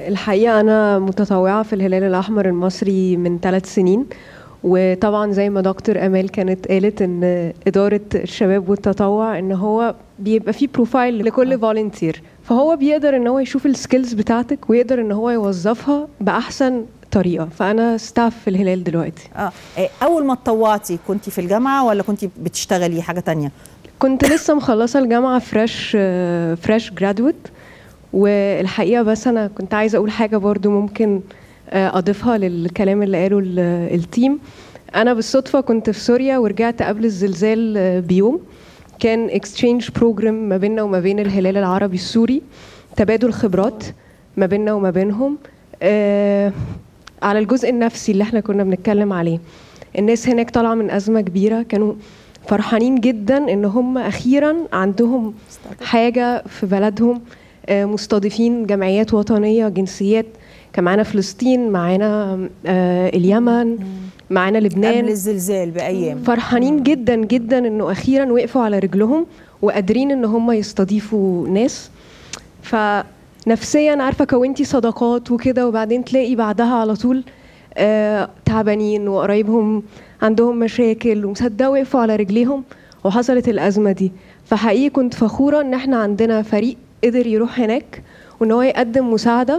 الحقيقة أنا متطوعة في الهلال الأحمر المصري من 3 سنين. وطبعا زي ما دكتور أمال كانت قالت إن إدارة الشباب والتطوع إن هو بيبقى فيه بروفايل لكل فولنتير، فهو بيقدر إن هو يشوف السكيلز بتاعتك ويقدر إن هو يوظفها بأحسن طريقة. فأنا ستاف في الهلال دلوقتي. أول ما اتطوعتي كنتي في الجامعة ولا كنتي بتشتغلي حاجة تانية؟ كنت لسه مخلصة الجامعة فريش جرادويت. والحقيقة بس أنا كنت عايزة أقول حاجة برضو ممكن أضيفها للكلام اللي قاله التيم. أنا بالصدفة كنت في سوريا ورجعت قبل الزلزال بيوم. كان اكسشينج بروجرام ما بيننا وما بين الهلال العربي السوري، تبادل خبرات ما بيننا وما بينهم على الجزء النفسي اللي احنا كنا بنتكلم عليه. الناس هناك طالعة من أزمة كبيرة، كانوا فرحانين جدا إن هم أخيرا عندهم حاجة في بلدهم. مستضيفين جمعيات وطنية، جنسيات، كان معانا فلسطين، معانا اليمن، معانا لبنان قبل الزلزال بأيام. فرحانين جدا جدا إنه أخيرا وقفوا على رجلهم وقادرين إن هم يستضيفوا ناس. فنفسيا عارفة كونتي صداقات وكده، وبعدين تلاقي بعدها على طول تعبانين وقرايبهم عندهم مشاكل ومصدقوا وقفوا على رجليهم وحصلت الأزمة دي. فحقيقي كنت فخورة إن احنا عندنا فريق قدر يروح هناك وإن هو يقدم مساعدة.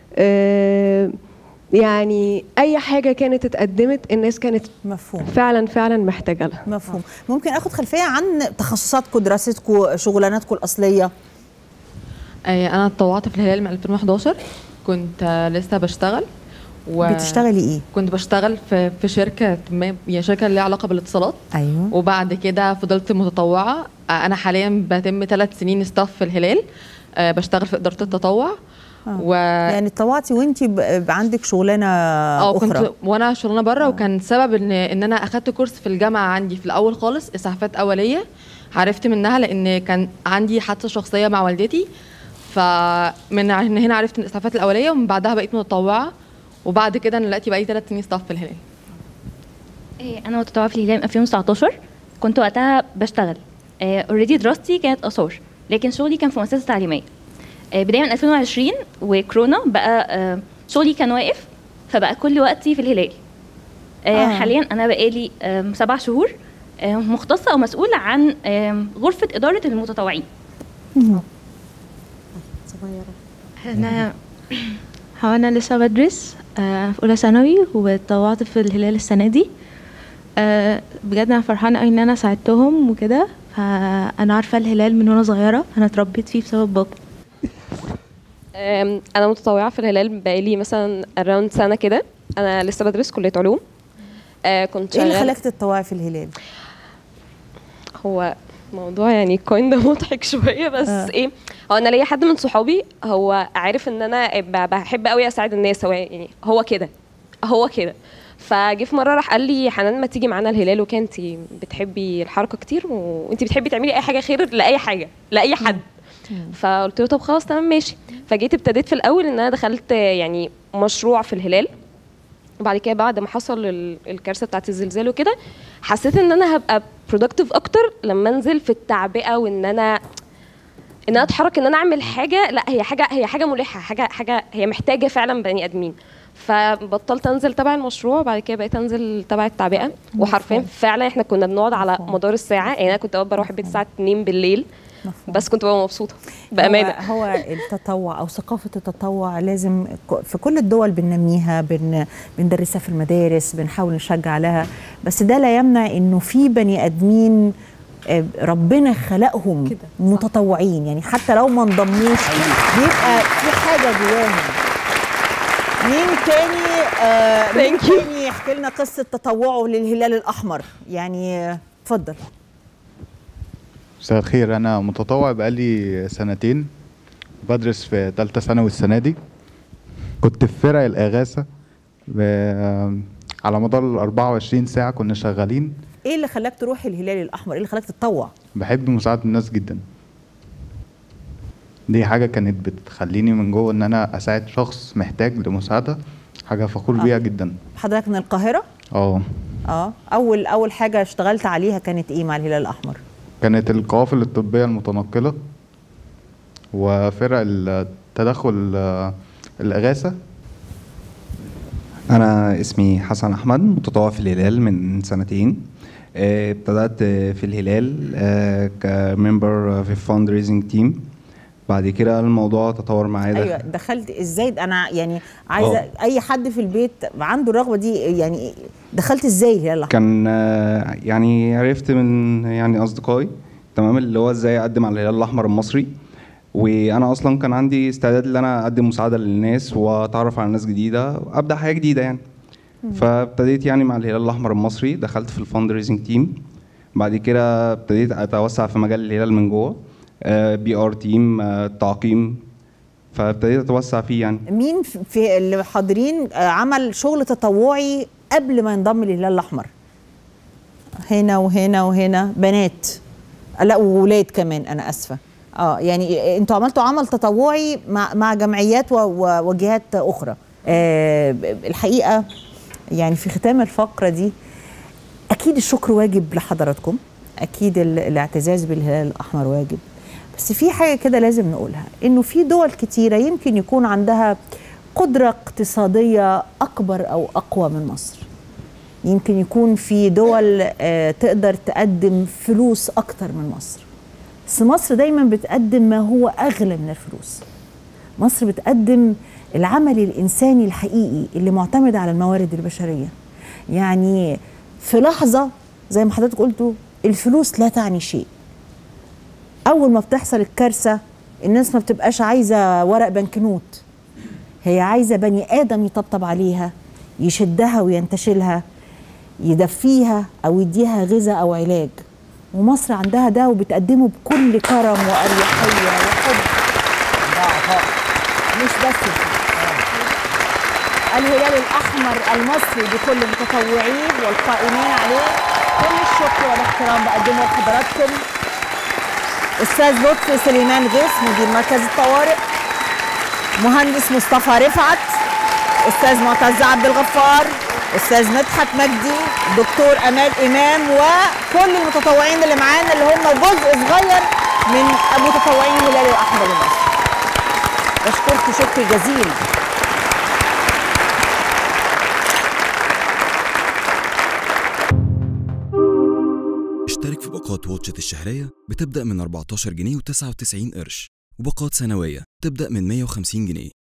يعني أي حاجة كانت اتقدمت الناس كانت مفهوم فعلا محتاجة لها. مفهوم. ممكن أخد خلفية عن تخصصاتكم، دراستكم، شغلاناتكم الأصلية؟ أنا اتطوعت في الهلال من 2011. كنت لسه بشتغل. بتشتغلي ايه؟ كنت بشتغل في شركه يعني شركه ليها علاقه بالاتصالات. ايوه. وبعد كده فضلت متطوعه. انا حاليا بتم 3 سنين ستاف في الهلال. بشتغل في اداره التطوع. يعني اتطوعتي وانت عندك شغلانه اخرى؟ كنت وانا شغلانه بره. وكان سبب ان انا اخدت كورس في الجامعه عندي في الاول خالص اسعافات اوليه. عرفت منها لان كان عندي حادثه شخصيه مع والدتي، فمن هنا عرفت الاسعافات الاوليه، ومن بعدها بقيت متطوعه. وبعد كده انا دلوقتي بقالي 3 سنين ستاف في الهلال. انا متطوعه في الهلال من 2019. كنت وقتها بشتغل. اوريدي دراستي كانت اثار، لكن شغلي كان في مؤسسه تعليميه. بدايه من 2020 وكورونا بقى شغلي كان واقف، فبقى كل وقتي في الهلال. حاليا انا بقالي 7 شهور مختصه او مسؤوله عن غرفه اداره المتطوعين. أنا لسه بدرس في أولى ثانوي، واتطوعت في الهلال السنة دي. بجد أنا فرحانة أوي إن أنا ساعدتهم وكده. فأنا عارفة الهلال من وأنا صغيرة، أنا اتربيت فيه بسبب بابا. أنا متطوعة في الهلال بقالي مثلا أراوند سنة كده. أنا لسه بدرس كلية علوم. كنت إيه اللي خلاك تتطوعي في الهلال؟ هو موضوع يعني ده مضحك شويه بس ايه، هو انا ليا حد من صحابي هو عارف ان انا بحب قوي اساعد الناس. هو يعني هو كده فجه في مره راح قال لي حنان ما تيجي معانا الهلال، وكانت بتحبي الحركه كتير وانت بتحبي تعملي اي حاجه خير لاي حاجه لاي حد. فقلت له طب خلاص تمام ماشي. فجيت ابتديت في الاول ان انا دخلت يعني مشروع في الهلال. وبعد كده بعد ما حصل الكارثه بتاعت الزلزال وكده حسيت ان انا هبقى برودكتيف اكتر لما انزل في التعبئه، وان انا اتحرك، ان انا اعمل حاجه. لا هي حاجه ملحه، حاجه هي محتاجه فعلا بني ادمين. فبطلت انزل تبع المشروع، بعد كده بقيت انزل تبع التعبئه. وحرفيا فعلا احنا كنا بنقعد على مدار الساعه. يعني انا كنت بروح البيت الساعه 2 بالليل بس كنت ببقى مبسوطه بامانه. هو التطوع او ثقافه التطوع لازم في كل الدول بننميها، بندرسها في المدارس، بنحاول نشجع لها. بس ده لا يمنع انه في بني ادمين ربنا خلقهم متطوعين، يعني حتى لو ما انضموش بيبقى في حاجه جواهم. مين تاني يحكي لنا قصه تطوعه للهلال الاحمر؟ يعني اتفضل. مساء الخير. انا متطوع بقالي 2 سنين، بدرس في ثالثه ثانوي السنه دي. كنت في فرق الاغاثه على مدار ال 24 ساعه كنا شغالين. ايه اللي خلاك تروح الهلال الاحمر؟ ايه اللي خلاك تتطوع؟ بحب مساعده الناس جدا. دي حاجه كانت بتخليني من جوه ان انا اساعد شخص محتاج لمساعده، حاجه فخور بيها جدا. حضرتك من القاهره؟ اول حاجه اشتغلت عليها كانت ايه مع الهلال الاحمر؟ كانت القوافل الطبيه المتنقله وفرق التدخل الإغاثة. أنا اسمي حسن أحمد، متطوع في الهلال من سنتين. ابتدأت في الهلال كممبر في الفاند ريزنج تيم. بعد كده الموضوع تطور معايا. ايوه، دخلت ازاي؟ انا يعني عايزه اي حد في البيت عنده الرغبه دي، يعني دخلت ازاي الهلال الاحمر؟ كان يعني عرفت من يعني اصدقائي تمام اللي هو ازاي اقدم على الهلال الاحمر المصري، وانا اصلا كان عندي استعداد ان انا اقدم مساعده للناس واتعرف على ناس جديده وابدا حياه جديده يعني. فابتديت يعني مع الهلال الاحمر المصري، دخلت في الفاند ريزنج تيم. بعد كده ابتديت اتوسع في مجال الهلال من جوه، بي ار تيم، تعقيم، فابتديت اتوسع فيه يعني. مين في اللي حاضرين عمل شغل تطوعي قبل ما ينضم للهلال الاحمر؟ هنا وهنا وهنا بنات، لا وولاد كمان، انا اسفه. يعني انتوا عملتوا عمل تطوعي مع جمعيات وجهات اخرى. الحقيقه يعني في ختام الفقره دي اكيد الشكر واجب لحضراتكم، اكيد الاعتزاز بالهلال الاحمر واجب، بس في حاجه كده لازم نقولها، انه في دول كتيره يمكن يكون عندها قدره اقتصاديه اكبر او اقوى من مصر. يمكن يكون في دول تقدر تقدم فلوس اكتر من مصر، بس مصر دايما بتقدم ما هو اغلى من الفلوس. مصر بتقدم العمل الانساني الحقيقي اللي معتمد على الموارد البشريه. يعني في لحظه زي ما حضرتك قلتوا الفلوس لا تعني شيء. اول ما بتحصل الكارثه الناس ما بتبقاش عايزه ورق بنكنوت، هي عايزه بني ادم يطبطب عليها، يشدها وينتشلها، يدفيها او يديها غذاء او علاج. ومصر عندها ده وبتقدمه بكل كرم واريحيه وحب. مش بس الهلال الاحمر المصري بكل المتطوعين والقائمين عليه كل الشكر والاحترام بقدمه لحضراتكم. استاذ لطفي سليمان غيث مدير مركز الطوارئ، مهندس مصطفى رفعت، استاذ معتز عبد الغفار، استاذ مدحت مجدي، دكتور امال امام، وكل المتطوعين اللي معانا اللي هم جزء صغير من متطوعين الهلال الاحمر المصري. بشكركم شكر جزيل. اشترك في باقات واتشت الشهرية بتبدأ من 14 جنيه و99 قرش، وباقات سنوية تبدأ من 150 جنيه.